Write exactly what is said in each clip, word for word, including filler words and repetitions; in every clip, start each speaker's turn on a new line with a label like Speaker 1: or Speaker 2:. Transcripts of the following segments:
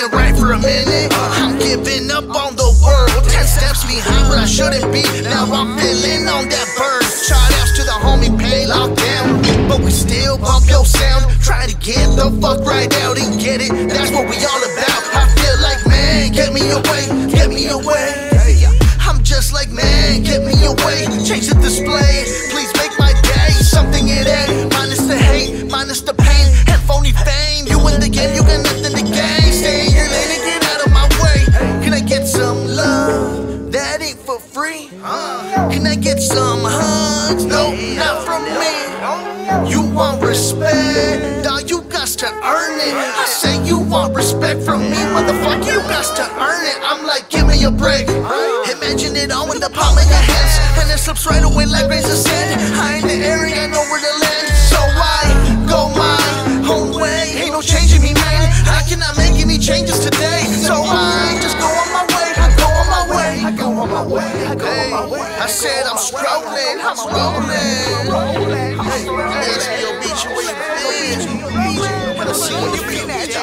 Speaker 1: been right for a minute. I'm giving up on the world, ten steps behind where I shouldn't be. Now I'm feeling on that bird. Shout outs to the homie Pay Lockdown, but we still bump your sound. Try to get the fuck right out and get it, that's what we all about. I feel like, man, get me away, get me away. I'm just like, man, get me away. Change the display, please make my day something it ain't. Minus the hate, minus the pain, and phony fame. You in the game, you got nothing to gain. Stay in your lane and get out of my way. Can I get some love? That ain't for free. Can I get some hugs? No, not from me. You want respect? Dawg, you got to earn it. I say you want respect from me, motherfucker, you got to earn it. I'm like, give me a break. Imagine it all in the palm of your hands, and it slips right away like grains of sand. I in the area, I know where to land, so I go my own way. Ain't no changing me, man. I cannot make any changes today, so I just go on my way. I go on my way. I go on my way. I go on my way. I said I'm strolling. I'm rolling. H B O beat you where you been. When I see you, you feel me.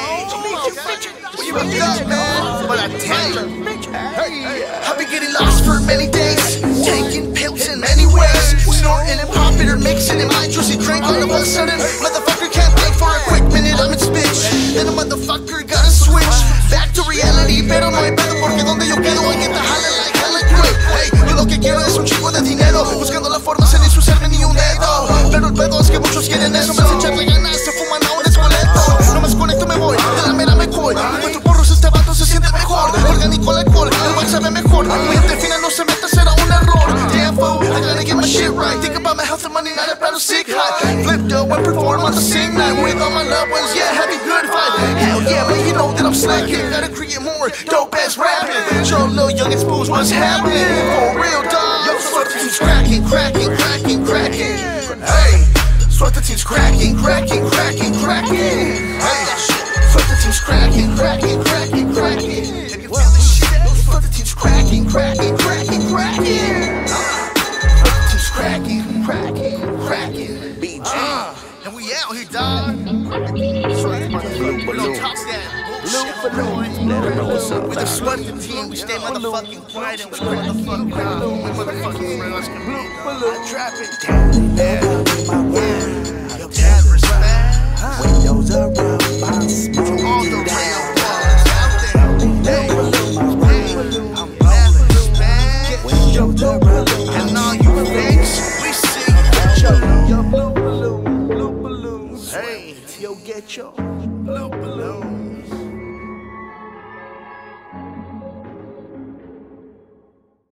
Speaker 1: You a thug, man, but I tell you, I've been getting lost for many days, taking pills in many ways, snorting and popping or mixing in my juicy drink. All of a sudden, motherfucker can't think for a quick minute, I'm in speech. Then a motherfucker gotta switch back to reality, pero no hay pedo porque donde yo quedo hay que tajarle like hella quick. Hey, yo lo que quiero es un chico de dinero, buscando la forma sin ensuciarme ni un dedo. Pero el pedo es que muchos quieren eso, me hacen echarle ganas, se fuman a un descoleto. No me desconecto, me voy, de la mera me voy. Encuentro porros, este vato se siente mejor. Orgánico el alcohol, el man sabe mejor. Mi gente final no se meta, será un error. Damn fool, I gotta get my shit right. Think about my health and money, not about a sick high. Flip dough and perform on the same night with all my loved ones, yeah, have a good fight. Hell yeah, man, you know that I'm slacking. Gotta create more dope ass rapping. Show little young exposed what's happening. For real, dog. Yo, sweat the team's cracking, cracking, cracking, cracking. Hey, sweat the team's cracking, cracking, cracking, cracking. Hey, sweat the team's cracking, cracking, cracking, cracking. Sweat the team's cracking, cracking, cracking, cracking. Sweat the team's cracking, cracking, cracking. B G. And we out here, dog. We don't talk that. With the Sweat the Team, we stay motherfucking quiet and we motherfucking proud. We motherfucking real as can be. I trap it down there. Yo, dad, respect.
Speaker 2: Windows are up, I'm smoking
Speaker 1: all the
Speaker 2: down.
Speaker 1: real ones out there. Hey, I'm bad respect.
Speaker 2: Windows are up,
Speaker 1: and all you fakes, we see you.
Speaker 2: yo, blue balloon, blue balloon.
Speaker 1: Hey,
Speaker 2: Yo, get your